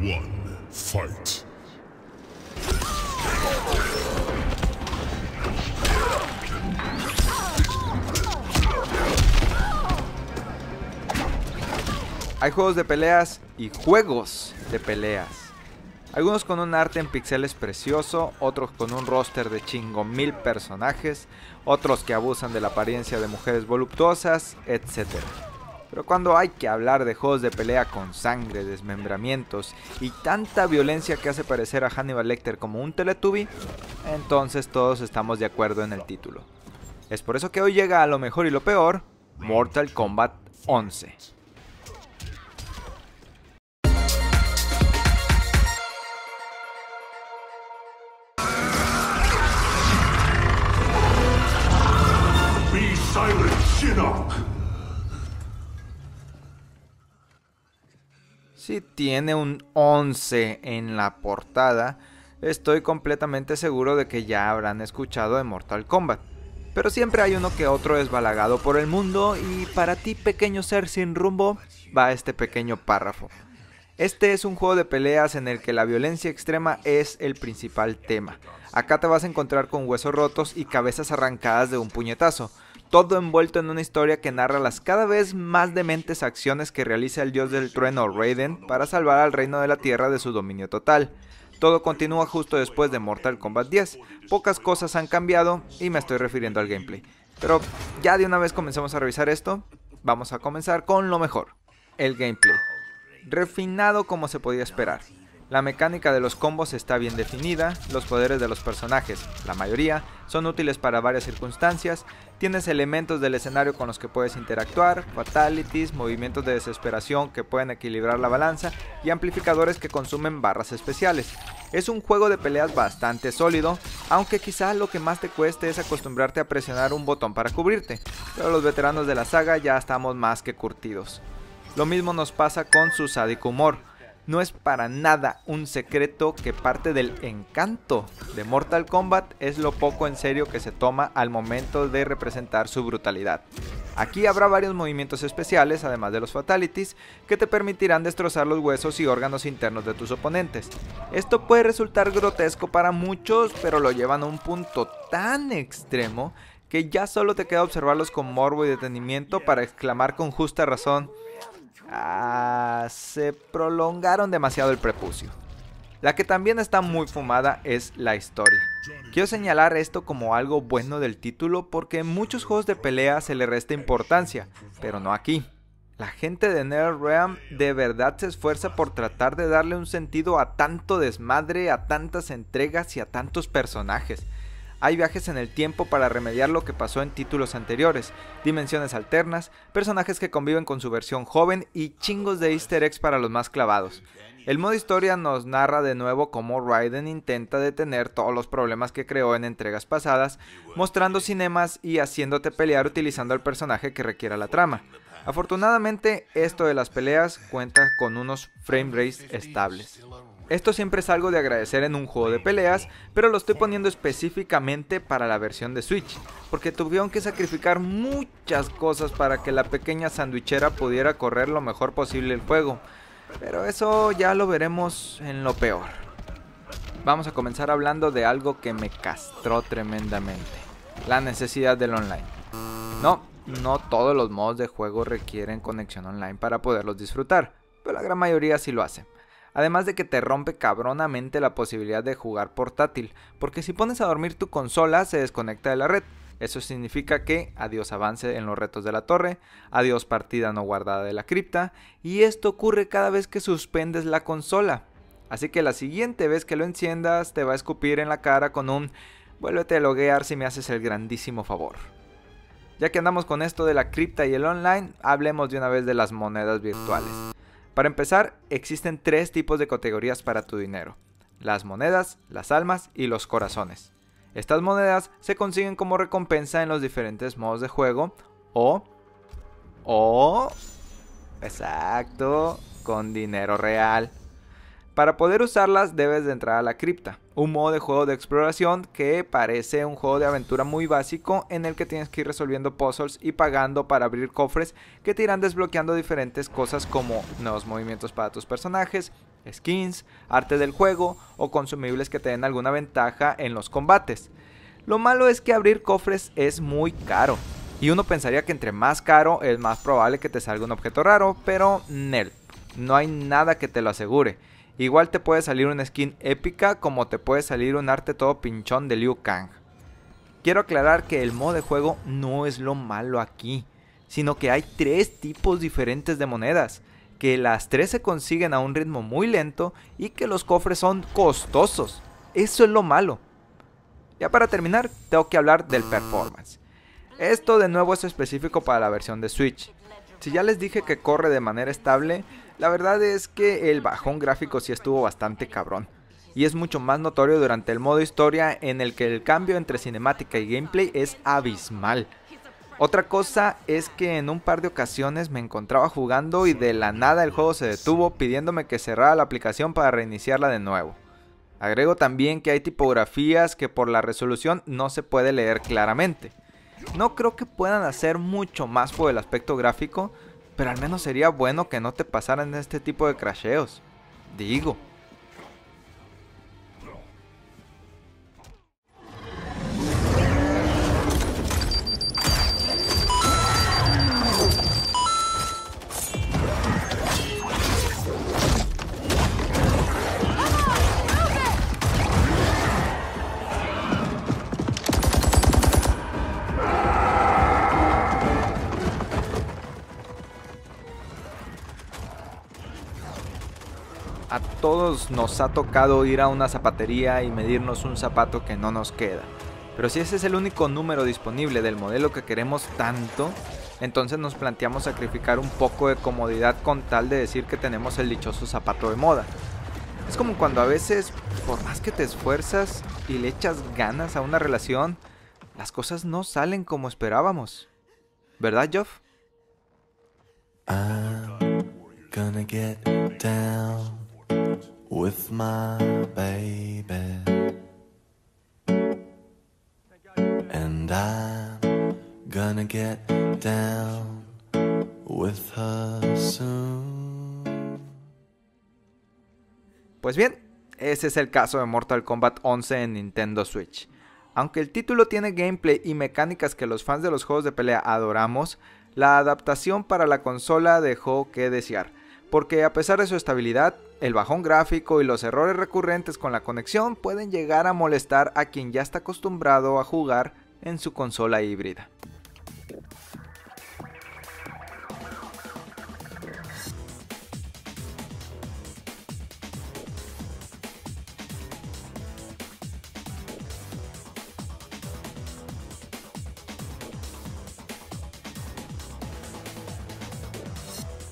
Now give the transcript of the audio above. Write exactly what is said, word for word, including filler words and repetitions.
one, fight. Hay juegos de peleas y juegos de peleas. Algunos con un arte en píxeles precioso, otros con un roster de chingo mil personajes, otros que abusan de la apariencia de mujeres voluptuosas, etcétera. Pero cuando hay que hablar de juegos de pelea con sangre, desmembramientos y tanta violencia que hace parecer a Hannibal Lecter como un Teletubby, entonces todos estamos de acuerdo en el título. Es por eso que hoy llega a lo mejor y lo peor, Mortal Kombat once. Si tiene un once en la portada, estoy completamente seguro de que ya habrán escuchado de Mortal Kombat. Pero siempre hay uno que otro desbalagado por el mundo y para ti, pequeño ser sin rumbo, va este pequeño párrafo. Este es un juego de peleas en el que la violencia extrema es el principal tema. Acá te vas a encontrar con huesos rotos y cabezas arrancadas de un puñetazo. Todo envuelto en una historia que narra las cada vez más dementes acciones que realiza el dios del trueno Raiden para salvar al reino de la tierra de su dominio total. Todo continúa justo después de Mortal Kombat diez, pocas cosas han cambiado y me estoy refiriendo al gameplay. Pero ya de una vez comencemos a revisar esto, vamos a comenzar con lo mejor, el gameplay. Refinado como se podía esperar. La mecánica de los combos está bien definida, los poderes de los personajes, la mayoría, son útiles para varias circunstancias, tienes elementos del escenario con los que puedes interactuar, fatalities, movimientos de desesperación que pueden equilibrar la balanza y amplificadores que consumen barras especiales. Es un juego de peleas bastante sólido, aunque quizá lo que más te cueste es acostumbrarte a presionar un botón para cubrirte, pero los veteranos de la saga ya estamos más que curtidos. Lo mismo nos pasa con su sádico humor. No es para nada un secreto que parte del encanto de Mortal Kombat es lo poco en serio que se toma al momento de representar su brutalidad. Aquí habrá varios movimientos especiales, además de los fatalities, que te permitirán destrozar los huesos y órganos internos de tus oponentes. Esto puede resultar grotesco para muchos, pero lo llevan a un punto tan extremo que ya solo te queda observarlos con morbo y detenimiento para exclamar con justa razón: Ah, se prolongaron demasiado el prepucio. La que también está muy fumada es la historia. Quiero señalar esto como algo bueno del título porque en muchos juegos de pelea se le resta importancia, pero no aquí. La gente de NetherRealm de verdad se esfuerza por tratar de darle un sentido a tanto desmadre, a tantas entregas y a tantos personajes. Hay viajes en el tiempo para remediar lo que pasó en títulos anteriores, dimensiones alternas, personajes que conviven con su versión joven y chingos de easter eggs para los más clavados. El modo historia nos narra de nuevo cómo Raiden intenta detener todos los problemas que creó en entregas pasadas, mostrando cinemas y haciéndote pelear utilizando al personaje que requiera la trama. Afortunadamente, esto de las peleas cuenta con unos frame rates estables. Esto siempre es algo de agradecer en un juego de peleas, pero lo estoy poniendo específicamente para la versión de Switch, porque tuvieron que sacrificar muchas cosas para que la pequeña sandwichera pudiera correr lo mejor posible el juego, pero eso ya lo veremos en lo peor. Vamos a comenzar hablando de algo que me castró tremendamente, la necesidad del online. No, no todos los modos de juego requieren conexión online para poderlos disfrutar, pero la gran mayoría sí lo hacen. Además de que te rompe cabronamente la posibilidad de jugar portátil, porque si pones a dormir tu consola se desconecta de la red. Eso significa que adiós avance en los retos de la torre, adiós partida no guardada de la cripta, y esto ocurre cada vez que suspendes la consola. Así que la siguiente vez que lo enciendas te va a escupir en la cara con un vuélvete a loguear si me haces el grandísimo favor. Ya que andamos con esto de la cripta y el online, hablemos de una vez de las monedas virtuales. Para empezar, existen tres tipos de categorías para tu dinero: las monedas, las almas y los corazones. Estas monedas se consiguen como recompensa en los diferentes modos de juego o, o, exacto, con dinero real. Para poder usarlas debes de entrar a la cripta, un modo de juego de exploración que parece un juego de aventura muy básico en el que tienes que ir resolviendo puzzles y pagando para abrir cofres que te irán desbloqueando diferentes cosas como nuevos movimientos para tus personajes, skins, arte del juego o consumibles que te den alguna ventaja en los combates. Lo malo es que abrir cofres es muy caro, y uno pensaría que entre más caro es más probable que te salga un objeto raro, pero nel, no hay nada que te lo asegure. Igual te puede salir una skin épica como te puede salir un arte todo pinchón de Liu Kang. Quiero aclarar que el modo de juego no es lo malo aquí, sino que hay tres tipos diferentes de monedas, que las tres se consiguen a un ritmo muy lento y que los cofres son costosos. Eso es lo malo. Ya para terminar, tengo que hablar del performance. Esto de nuevo es específico para la versión de Switch. Si ya les dije que corre de manera estable, la verdad es que el bajón gráfico sí estuvo bastante cabrón. Y es mucho más notorio durante el modo historia, en el que el cambio entre cinemática y gameplay es abismal. Otra cosa es que en un par de ocasiones me encontraba jugando y de la nada el juego se detuvo pidiéndome que cerrara la aplicación para reiniciarla de nuevo. Agrego también que hay tipografías que por la resolución no se puede leer claramente. No creo que puedan hacer mucho más por el aspecto gráfico, pero al menos sería bueno que no te pasaran este tipo de crasheos. Digo. A todos nos ha tocado ir a una zapatería y medirnos un zapato que no nos queda. Pero si ese es el único número disponible del modelo que queremos tanto, entonces nos planteamos sacrificar un poco de comodidad con tal de decir que tenemos el dichoso zapato de moda. Es como cuando a veces, por más que te esfuerzas y le echas ganas a una relación, las cosas no salen como esperábamos. ¿Verdad, Geoff? I'm gonna get down with my baby, and I'm gonna get down with her soon. Pues bien, ese es el caso de Mortal Kombat once en Nintendo Switch. Aunque el título tiene gameplay y mecánicas que los fans de los juegos de pelea adoramos, la adaptación para la consola dejó que desear, porque a pesar de su estabilidad, el bajón gráfico y los errores recurrentes con la conexión pueden llegar a molestar a quien ya está acostumbrado a jugar en su consola híbrida.